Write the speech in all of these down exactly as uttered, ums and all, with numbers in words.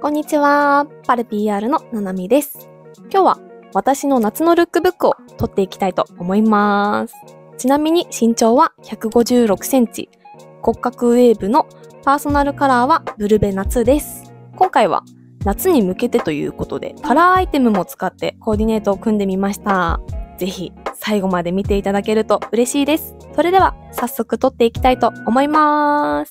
こんにちは、パル ピーアール のななみです。今日は私の夏のルックブックを撮っていきたいと思います。ちなみに身長はひゃくごじゅうろくセンチ、骨格ウェーブのパーソナルカラーはブルベ夏です。今回は夏に向けてということでカラーアイテムも使ってコーディネートを組んでみました。ぜひ最後まで見ていただけると嬉しいです。それでは早速撮っていきたいと思います。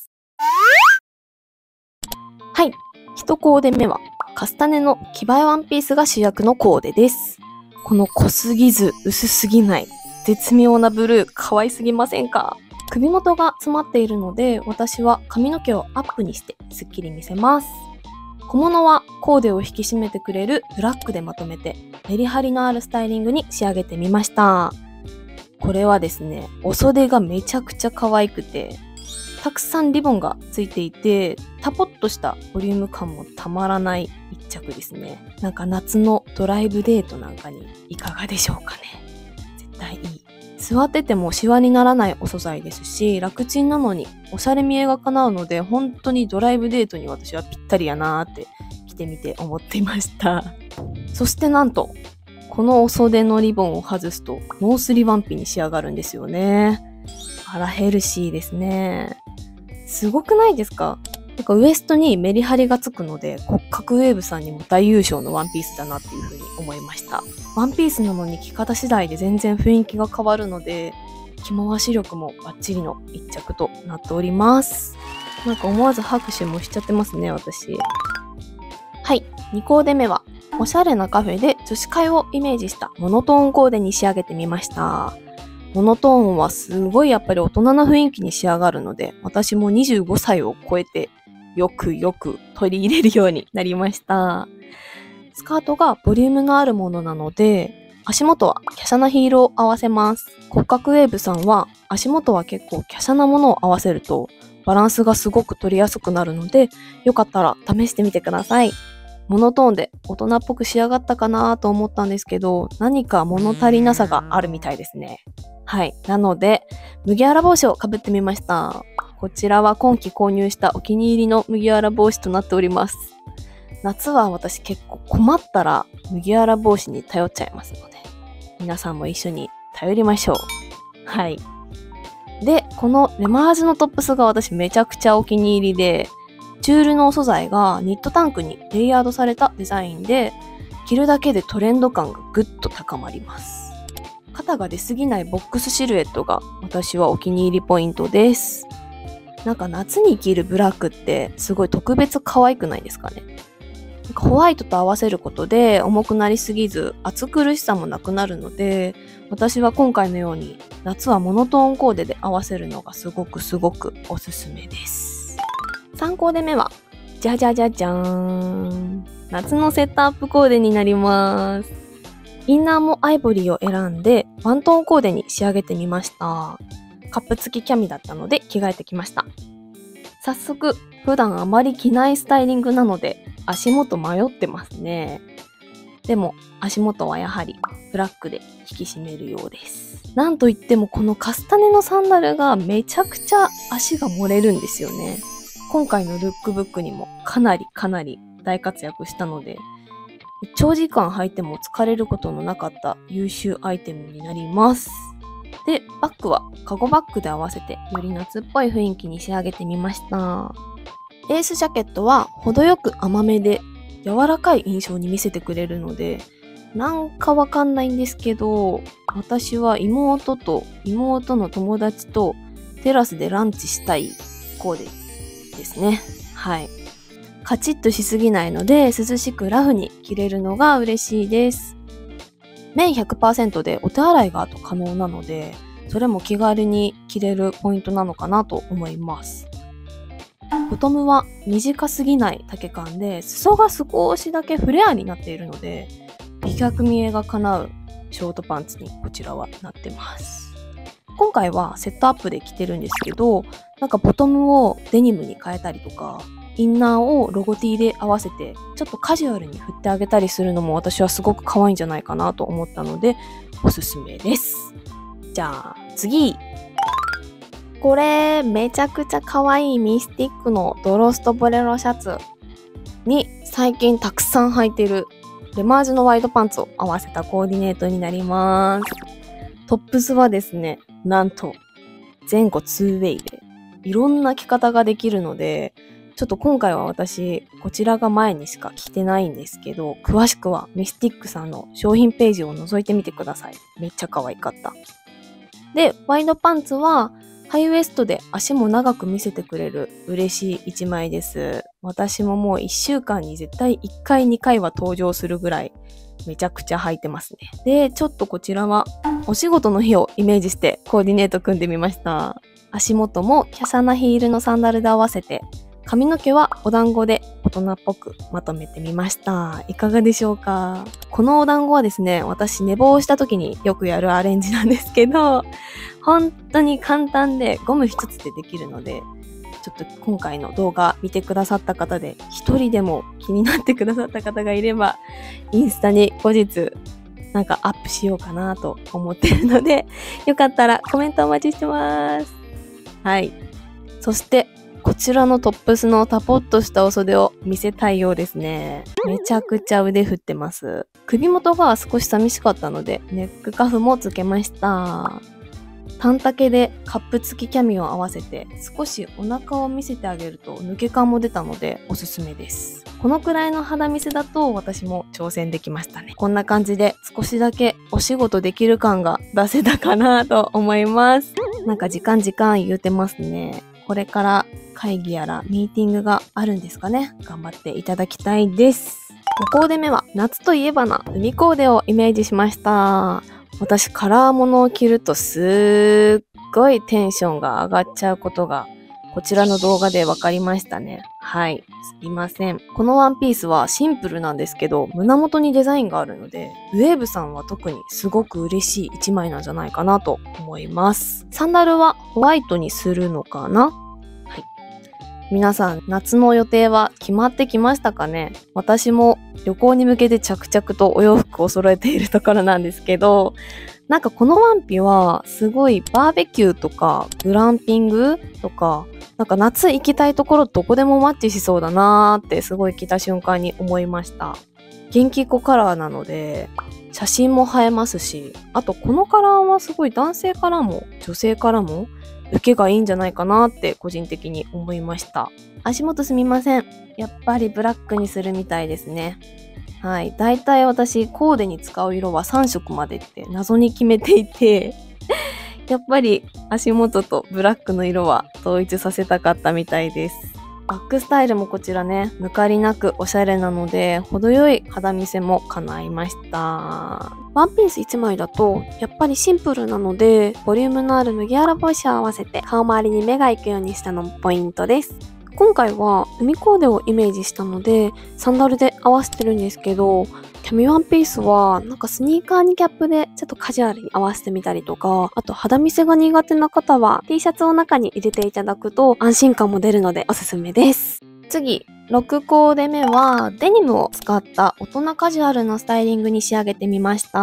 はい、一コーデ目はカスタネのキバエワンピースが主役のコーデです。この濃すぎず薄すぎない絶妙なブルー可愛すぎませんか？首元が詰まっているので私は髪の毛をアップにしてスッキリ見せます。小物はコーデを引き締めてくれるブラックでまとめてメリハリのあるスタイリングに仕上げてみました。これはですね、お袖がめちゃくちゃ可愛くてたくさんリボンがついていてタポッとしたボリューム感もたまらない一着ですね。なんか夏のドライブデートなんかにいかがでしょうかね。絶対いい。座っててもシワにならないお素材ですし、楽ちんなのにおしゃれ見えが叶うので本当にドライブデートに私はぴったりやなーって着てみて思っていました。そしてなんとこのお袖のリボンを外すとノースリワンピに仕上がるんですよね。あらヘルシーですね。すごくないですか？なんかウエストにメリハリがつくので骨格ウェーブさんにも大優勝のワンピースだなっていう風に思いました。ワンピースなのに着方次第で全然雰囲気が変わるので着回し力もバッチリの一着となっております。なんか思わず拍手もしちゃってますね私。はい、にコーデ目はおしゃれなカフェで女子会をイメージしたモノトーンコーデに仕上げてみました。モノトーンはすごいやっぱり大人な雰囲気に仕上がるので私もにじゅうごさいを超えてよくよく取り入れるようになりました。スカートがボリュームのあるものなので足元は華奢なヒールを合わせます。骨格ウェーブさんは足元は結構華奢なものを合わせるとバランスがすごく取りやすくなるのでよかったら試してみてください。モノトーンで大人っぽく仕上がったかなと思ったんですけど何か物足りなさがあるみたいですね。はい。なので、麦わら帽子をかぶってみました。こちらは今季購入したお気に入りの麦わら帽子となっております。夏は私結構困ったら麦わら帽子に頼っちゃいますので、皆さんも一緒に頼りましょう。はい。で、このレマージュのトップスが私めちゃくちゃお気に入りで、チュールの素材がニットタンクにレイヤードされたデザインで、着るだけでトレンド感がぐっと高まります。肩が出すぎないボックスシルエットが私はお気に入りポイントです。なんか夏に着るブラックってすごい特別可愛くないですかね。なんかホワイトと合わせることで重くなりすぎず暑苦しさもなくなるので私は今回のように夏はモノトーンコーデで合わせるのがすごくすごくおすすめです。さんコーデ目はじゃじゃじゃじゃーん、夏のセットアップコーデになります。インナーもアイボリーを選んでワントーンコーデに仕上げてみました。カップ付きキャミだったので着替えてきました。早速普段あまり着ないスタイリングなので足元迷ってますね。でも足元はやはりブラックで引き締めるようです。なんといってもこのカスタネのサンダルがめちゃくちゃ足が漏れるんですよね。今回のルックブックにもかなりかなり大活躍したので長時間履いても疲れることのなかった優秀アイテムになります。で、バッグはカゴバッグで合わせてより夏っぽい雰囲気に仕上げてみました。レースジャケットは程よく甘めで柔らかい印象に見せてくれるのでなんかわかんないんですけど私は妹と妹の友達とテラスでランチしたいコーデですね。はい。カチッとしすぎないので涼しくラフに着れるのが嬉しいです。綿 ひゃくパーセント でお手洗いが後可能なのでそれも気軽に着れるポイントなのかなと思います。ボトムは短すぎない丈感で裾が少しだけフレアになっているので美脚見えが叶うショートパンツにこちらはなってます。今回はセットアップで着てるんですけどなんかボトムをデニムに変えたりとかインナーをロゴ T で合わせてちょっとカジュアルに振ってあげたりするのも私はすごく可愛いんじゃないかなと思ったのでおすすめです。じゃあ次、これめちゃくちゃ可愛いミスティックのドロストボレロシャツ。 に最近たくさん履いてるレマージュのワイドパンツを合わせたコーディネートになります。トップスはですね、なんと前後ツーウェイでいろんな着方ができるので、ちょっと今回は私こちらが前にしか着てないんですけど、詳しくはミスティックさんの商品ページを覗いてみてください。めっちゃ可愛かった。で、ワイドパンツはハイウエストで足も長く見せてくれる嬉しい一枚です。私ももういっしゅうかんに絶対いっかいにかいは登場するぐらいめちゃくちゃ履いてますね。で、ちょっとこちらはお仕事の日をイメージしてコーディネート組んでみました。足元も華奢なヒールのサンダルで合わせて、髪の毛はお団子で大人っぽくまとめてみました。いかがでしょうか？このお団子はですね、私寝坊した時によくやるアレンジなんですけど、本当に簡単でゴム一つでできるので、ちょっと今回の動画見てくださった方で一人でも気になってくださった方がいれば、インスタに後日なんかアップしようかなと思ってるので、よかったらコメントお待ちしてます。はい。そしてこちらのトップスのタポッとしたお袖を見せたいようですね。めちゃくちゃ腕振ってます。首元が少し寂しかったのでネックカフもつけました。短丈でカップ付きキャミを合わせて少しお腹を見せてあげると抜け感も出たのでおすすめです。このくらいの肌見せだと私も挑戦できましたね。こんな感じで少しだけお仕事できる感が出せたかなと思います。なんか時間時間言うてますね。これから会議やらミーティングがあるんですかね。頑張っていただきたいです。ごコーデ目は夏といえばな海コーデをイメージしました。私カラーものを着るとすっごいテンションが上がっちゃうことがこちらの動画で分かりましたね。はい。すいません。このワンピースはシンプルなんですけど、胸元にデザインがあるので、ウェーブさんは特にすごく嬉しい一枚なんじゃないかなと思います。サンダルはホワイトにするのかな？はい。皆さん、夏の予定は決まってきましたかね？私も旅行に向けて着々とお洋服を揃えているところなんですけど、なんかこのワンピはすごいバーベキューとかグランピングとかなんか夏行きたいところどこでもマッチしそうだなーってすごい着た瞬間に思いました。元気子カラーなので写真も映えますし、あとこのカラーはすごい男性からも女性からも受けがいいんじゃないかなって個人的に思いました。足元すみません。やっぱりブラックにするみたいですね。はい。だいたい私コーデに使う色はさん色までって謎に決めていてやっぱり足元とブラックの色は統一させたかったみたいです。バックスタイルもこちらね、抜かりなくおしゃれなので、程よい肌見せも叶いました。ワンピースいちまいだと、やっぱりシンプルなので、ボリュームのある麦わら帽子を合わせて顔周りに目が行くようにしたのもポイントです。今回は海コーデをイメージしたので、サンダルで合わせてるんですけど、キャミワンピースはなんかスニーカーにキャップでちょっとカジュアルに合わせてみたりとか、あと肌見せが苦手な方は T シャツを中に入れていただくと安心感も出るのでおすすめです。次、ろくコーデ目はデニムを使った大人カジュアルなスタイリングに仕上げてみました。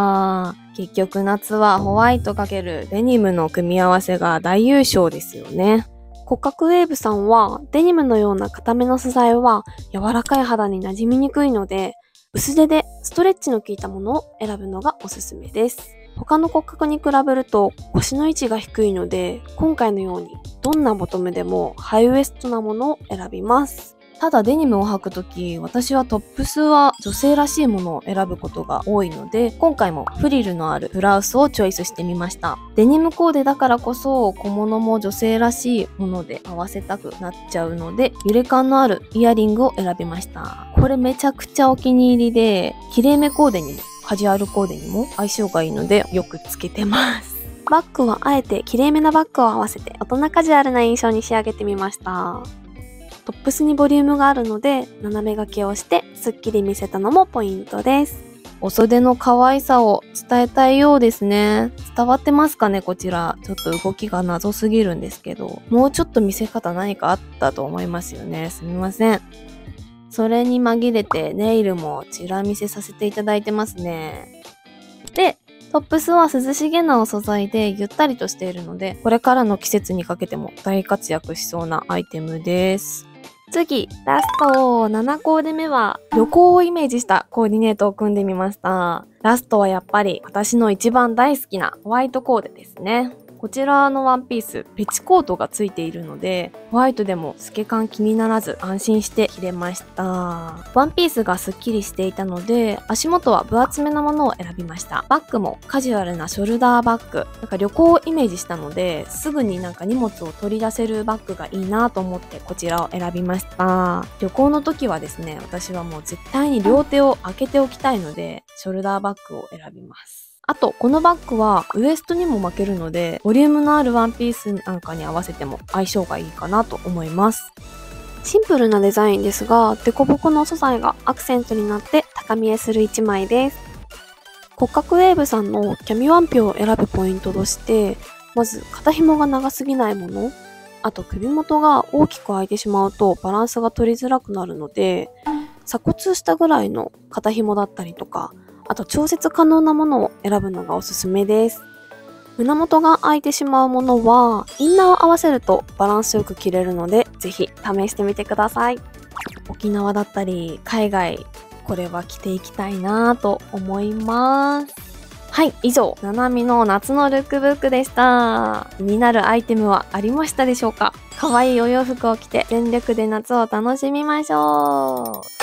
結局夏はホワイト×デニムの組み合わせが大優勝ですよね。骨格ウェーブさんはデニムのような硬めの素材は柔らかい肌に馴染みにくいので、薄手でストレッチの効いたものを選ぶのがおすすめです。他の骨格に比べると腰の位置が低いので、今回のようにどんなボトムでもハイウエストなものを選びます。ただデニムを履くとき、私はトップスは女性らしいものを選ぶことが多いので、今回もフリルのあるブラウスをチョイスしてみました。デニムコーデだからこそ小物も女性らしいもので合わせたくなっちゃうので、揺れ感のあるイヤリングを選びました。これめちゃくちゃお気に入りで、きれいめコーデにもカジュアルコーデにも相性がいいのでよくつけてます。バッグはあえてきれいめなバッグを合わせて大人カジュアルな印象に仕上げてみました。トップスにボリュームがあるので斜め掛けをしてスッキリ見せたのもポイントです。お袖の可愛さを伝えたいようですね。伝わってますかね？こちらちょっと動きが謎すぎるんですけど、もうちょっと見せ方何かあったと思いますよね。すみません。それに紛れてネイルもチラ見せさせていただいてますね。で、トップスは涼しげなお素材でゆったりとしているので、これからの季節にかけても大活躍しそうなアイテムです。 次、ラストななコーデ目は旅行をイメージしたコーディネートを組んでみました。ラストはやっぱり私の一番大好きなホワイトコーデですね。こちらのワンピース、ペチコートがついているので、ホワイトでも透け感気にならず安心して着れました。ワンピースがスッキリしていたので、足元は分厚めなものを選びました。バッグもカジュアルなショルダーバッグ。なんか旅行をイメージしたので、すぐになんか荷物を取り出せるバッグがいいなと思ってこちらを選びました。旅行の時はですね、私はもう絶対に両手を開けておきたいので、ショルダーバッグを選びます。あと、このバッグはウエストにも巻けるので、ボリュームのあるワンピースなんかに合わせても相性がいいかなと思います。シンプルなデザインですが、デコボコの素材がアクセントになって高見えする一枚です。骨格ウェーブさんのキャミワンピを選ぶポイントとして、まず肩紐が長すぎないもの、あと首元が大きく開いてしまうとバランスが取りづらくなるので、鎖骨下ぐらいの肩紐だったりとか、あと調節可能なものを選ぶのがおすすめです。胸元が開いてしまうものは、インナーを合わせるとバランスよく着れるので、ぜひ試してみてください。沖縄だったり、海外、これは着ていきたいなぁと思います。はい、以上、ななみの夏のルックブックでした。気になるアイテムはありましたでしょうか？可愛いお洋服を着て全力で夏を楽しみましょう。